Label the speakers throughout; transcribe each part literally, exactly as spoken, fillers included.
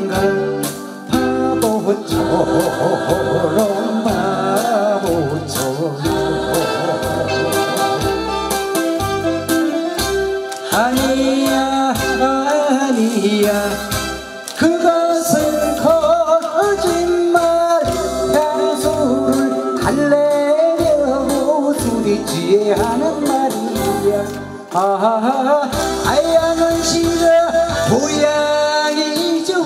Speaker 1: 바보처럼 바보처럼 아니야 아니야 그것은 거짓말 향수를 달래려고 수리지에 하는 말이야 아하하 아야는 싫어 고양이 좋아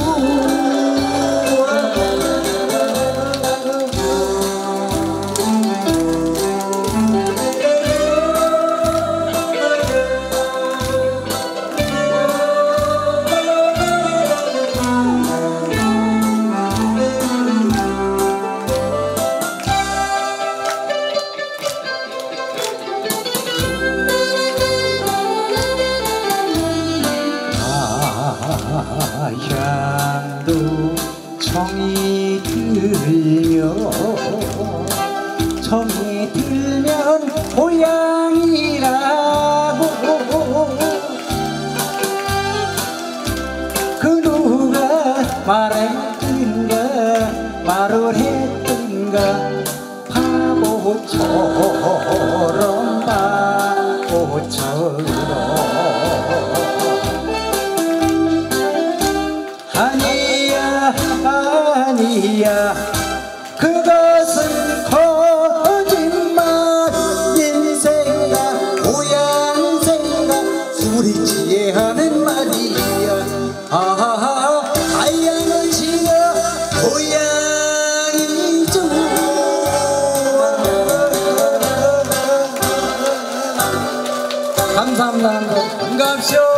Speaker 1: 향도 정이 들면 정이 들면 고향이라고 그 누가 말했든가 말을 했든가 바보처럼 바보처럼 아니야 아니야 그것은 거짓말 인생과 고향 생각 수리지에 하는 말이야 아하하 아야는 지어 고향이 좋아 감사합니다. 반갑쇼.